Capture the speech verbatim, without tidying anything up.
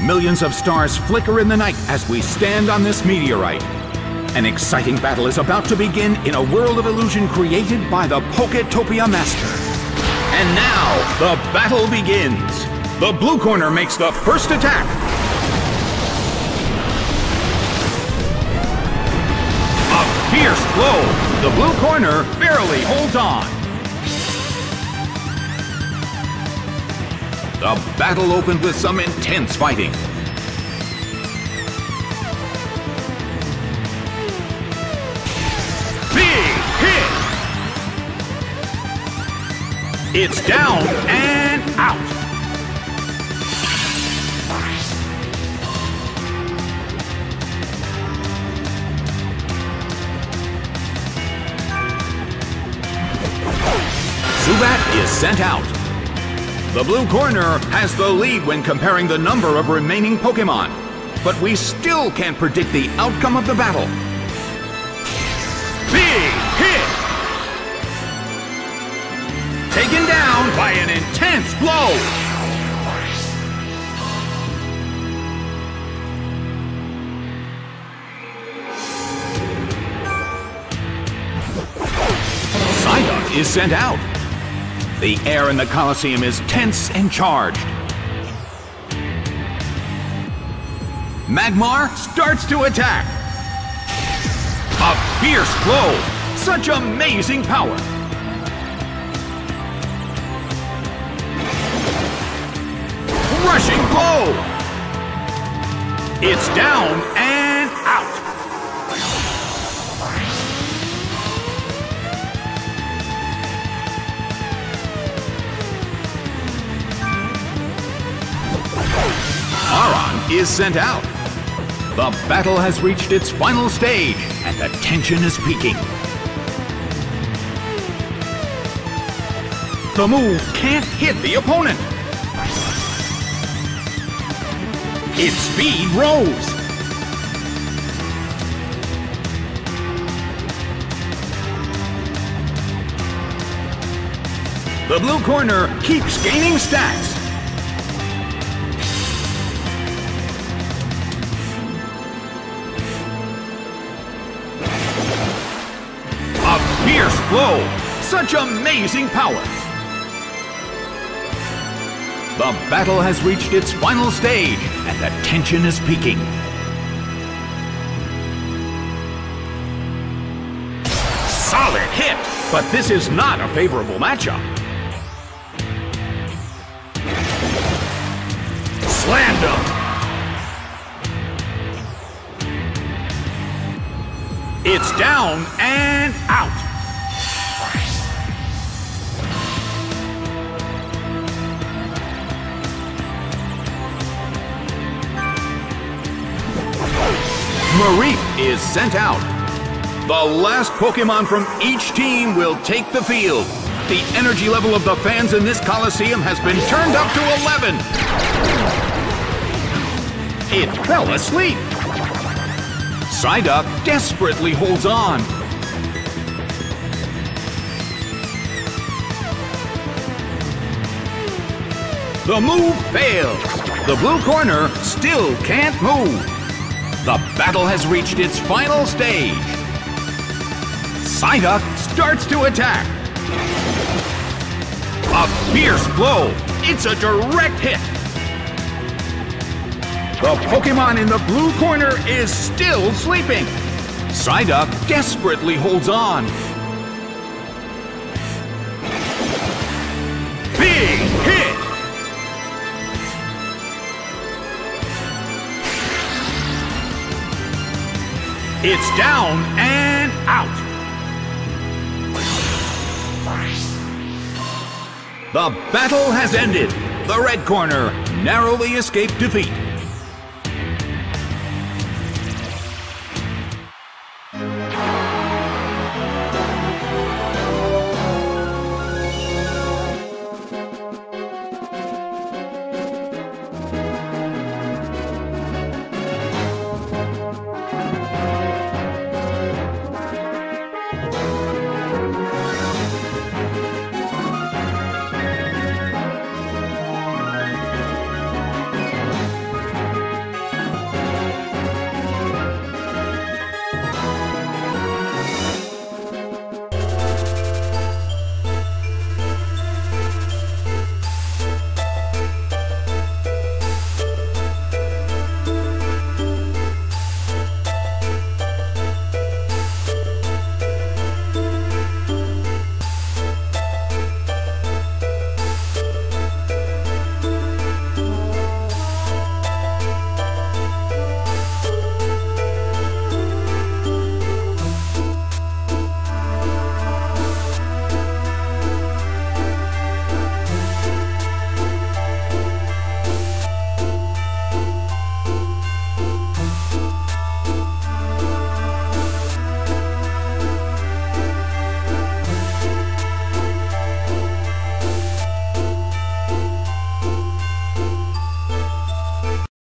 Millions of stars flicker in the night as we stand on this meteorite. An exciting battle is about to begin in a world of illusion created by the Poketopia Master. And now, the battle begins. The blue corner makes the first attack. A fierce blow. The blue corner barely holds on. The battle opened with some intense fighting. Big hit! It's down and out. Zubat is sent out. The blue corner has the lead when comparing the number of remaining Pokémon, but we still can't predict the outcome of the battle. Big hit! Taken down by an intense blow! Psyduck is sent out. The air in the Colosseum is tense and charged. Magmar starts to attack. A fierce blow. Such amazing power. Rushing blow. It's down and out. Aron is sent out. The battle has reached its final stage, and the tension is peaking. The move can't hit the opponent. Its speed rose. The blue corner keeps gaining stats. Fierce blow! Such amazing power! The battle has reached its final stage, and the tension is peaking. Solid hit! But this is not a favorable matchup. Slammed him! It's down and out! Mareep is sent out. The last Pokémon from each team will take the field. The energy level of the fans in this Colosseum has been turned up to eleven. It fell asleep. Psyduck desperately holds on. The move fails. The blue corner still can't move. The battle has reached its final stage. Psyduck starts to attack. A fierce blow. It's a direct hit. The Pokémon in the blue corner is still sleeping. Psyduck desperately holds on. Big hit! It's down and out. The battle has ended. The red corner narrowly escaped defeat.